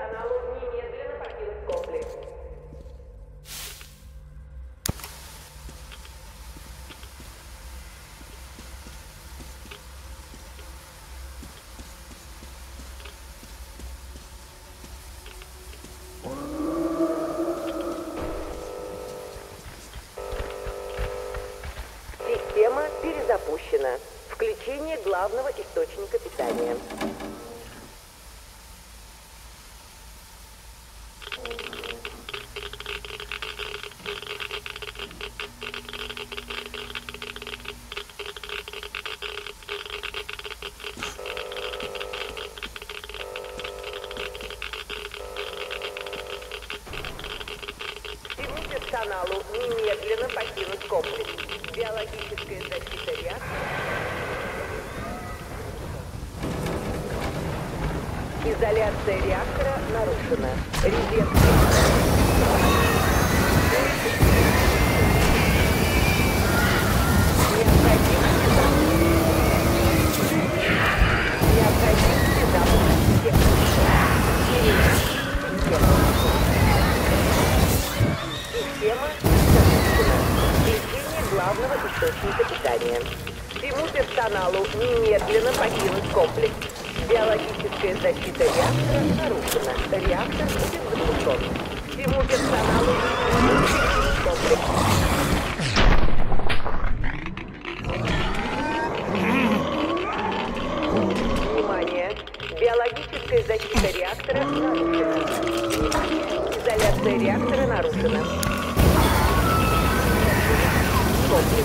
персоналу немедленно покинуть комплекс. Система перезапущена. Включение главного источника питания. Всему персоналу немедленно покинуть комплекс. Биологическая защита реактора. Изоляция реактора нарушена. Резерв. Необходимости запуска система запущена. Включение главного источника питания. Всему персоналу немедленно покинуть комплекс. Биологическая защита реактора нарушена. Реактор будет запущен. Всему персоналу немедленно покинуть комплекс. Внимание! Биологическая защита реактора нарушена. Изоляция реактора нарушена. Комплекс.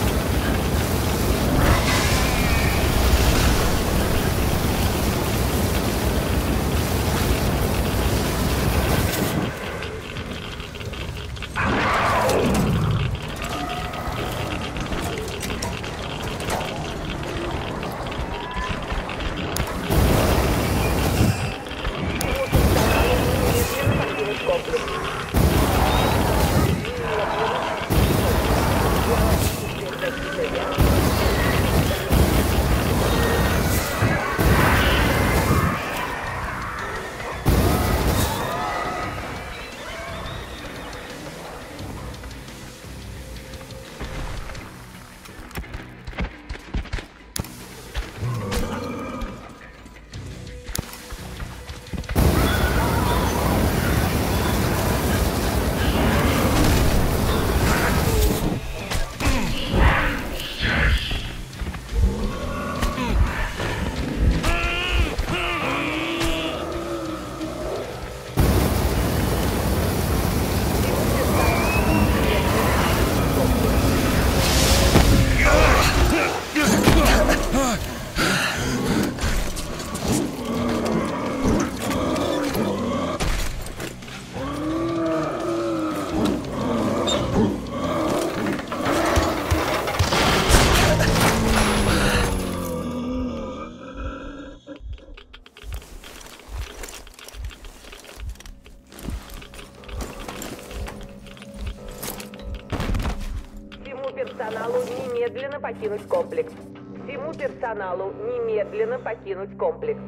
Персоналу немедленно покинуть комплекс. Всему персоналу немедленно покинуть комплекс.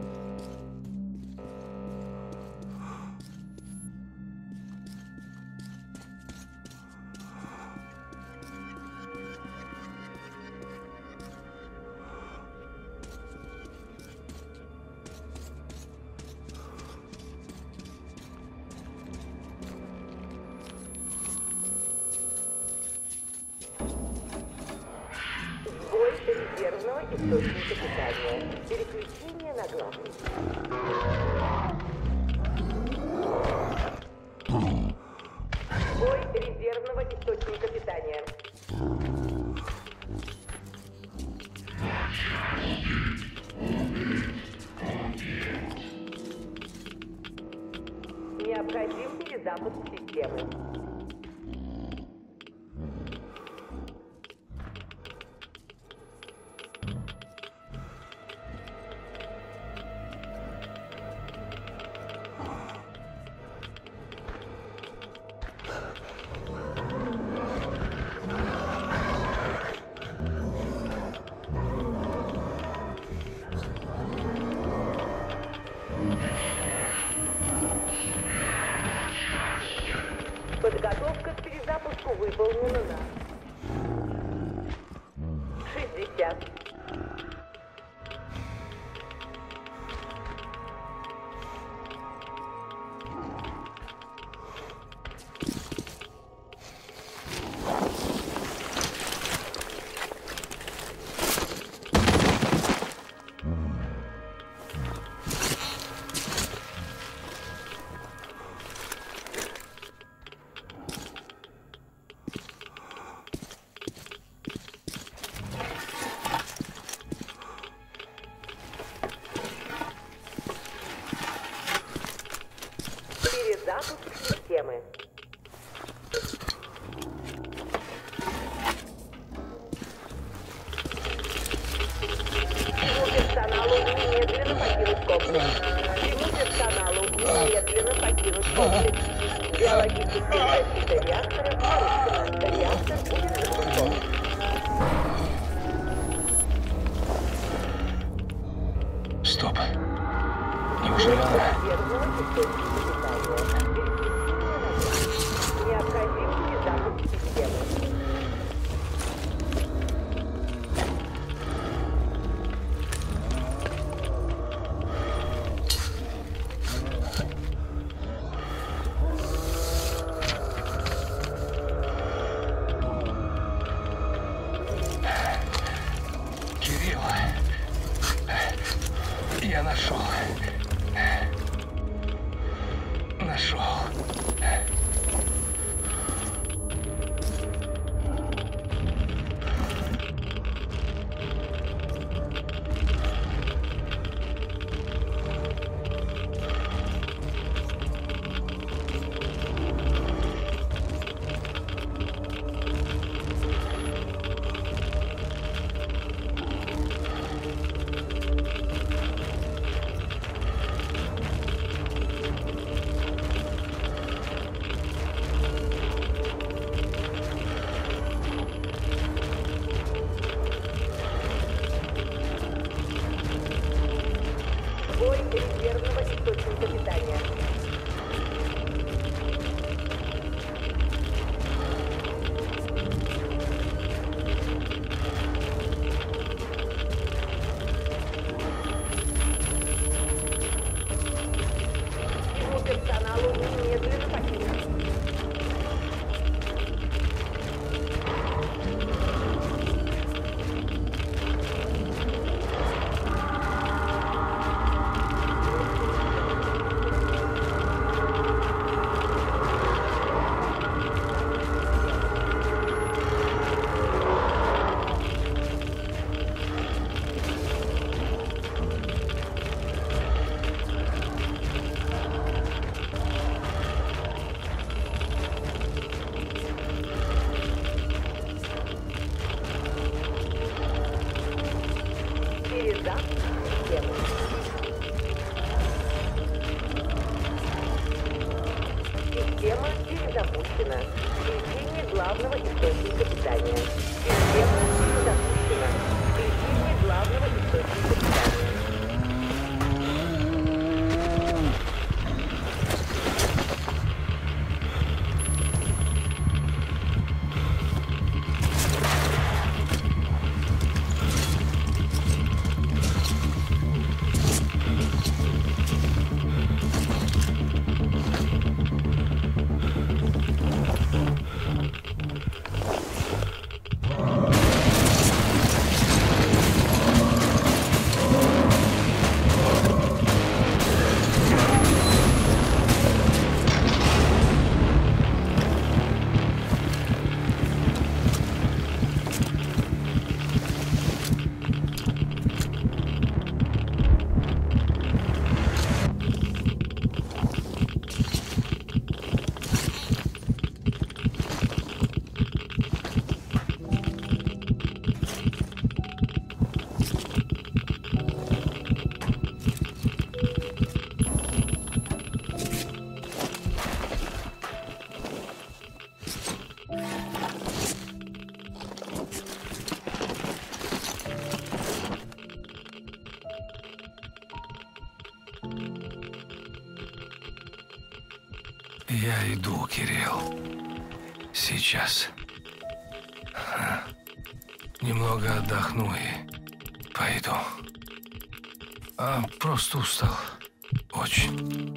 Сбой резервного источника питания. Переключение на главный. Сбой резервного источника питания. Необходим перезапуск системы. Выполнено на 60. Перезапуск системы. Всему персоналу немедленно покинуть комплекс. Всему персоналу немедленно покинуть комплекс. Биологическая защита реактора нарушена. Реактор будет запускен. Стоп. Неужели она? Необходим перезапуск системы. Кирилл. Я нашел. Нашел. Сбой резервного источника питания. Всему персоналу немедленно покинуть. Перезапуск системы. Система перезапущена. Включение главного источника питания. Система перезапущена. Включение главного источника питания. Я иду, Кирилл. Сейчас. Немного отдохну и пойду. Просто устал. Очень.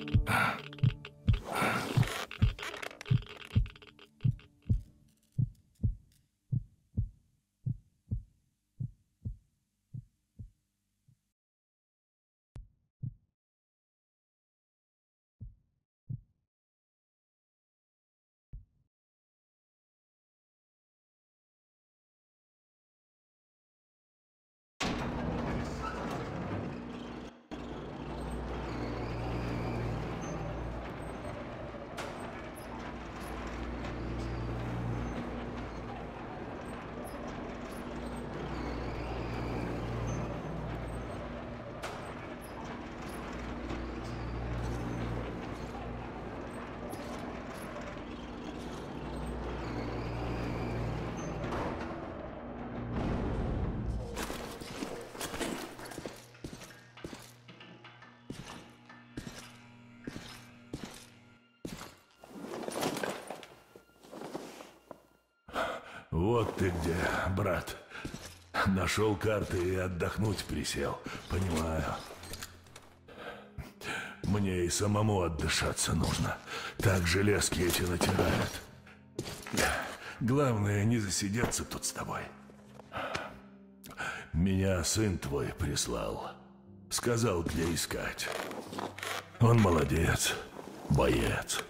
Вот ты где, брат. Нашел карты и отдохнуть присел. Понимаю. Мне и самому отдышаться нужно. Так железки эти натирают. Главное, не засидеться тут с тобой. Меня сын твой прислал. Сказал, где искать. Он молодец. Боец.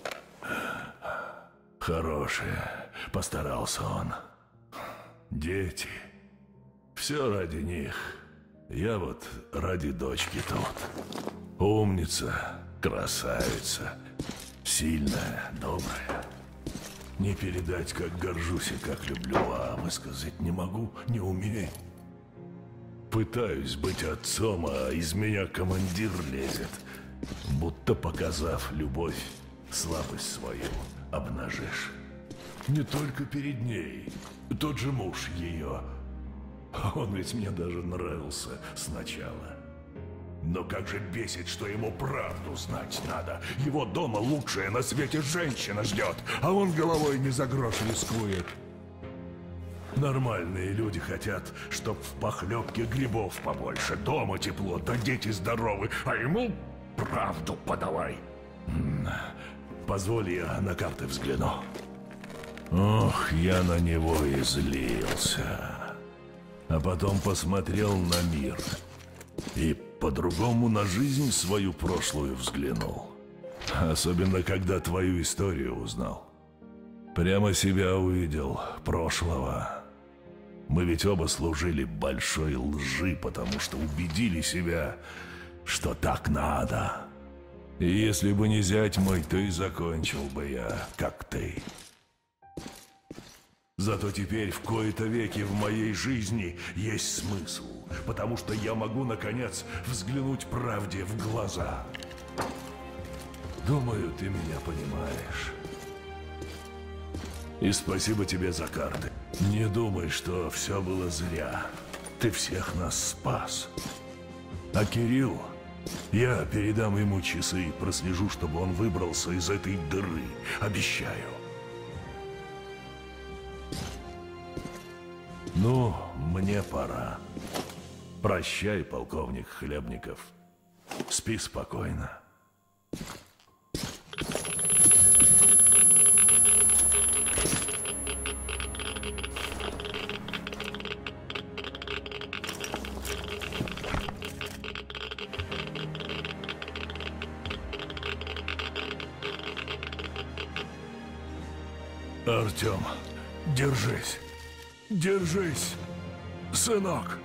Хороший. Постарался он. Дети. Все ради них. Я вот ради дочки тут. Умница, красавица, сильная, добрая. Не передать, как горжусь и как люблю, а высказать не могу, не умею. Пытаюсь быть отцом, а из меня командир лезет. Будто показав любовь, слабость свою обнажишь. Не только перед ней. Тот же муж ее. Он ведь мне даже нравился сначала. Но как же бесит, что ему правду знать надо. Его дома лучшая на свете женщина ждет, а он головой не за грош рискует. Нормальные люди хотят, чтоб в похлебке грибов побольше, дома тепло, да дети здоровы, а ему правду подавай. Позволь, я на карты взгляну. Ох, я на него и злился. А потом посмотрел на мир и по-другому на жизнь свою прошлую взглянул. Особенно, когда твою историю узнал. Прямо себя увидел, прошлого. Мы ведь оба служили большой лжи, потому что убедили себя, что так надо. И если бы не зять мой, то и закончил бы я, как ты. Зато теперь в кои-то веки в моей жизни есть смысл, потому что я могу, наконец, взглянуть правде в глаза. Думаю, ты меня понимаешь. И спасибо тебе за карты. Не думай, что все было зря. Ты всех нас спас. А Кирилл, я передам ему часы и прослежу, чтобы он выбрался из этой дыры. Обещаю. Ну, мне пора. Прощай, полковник Хлебников. Спи спокойно. Артем, держись. Держись, сынок.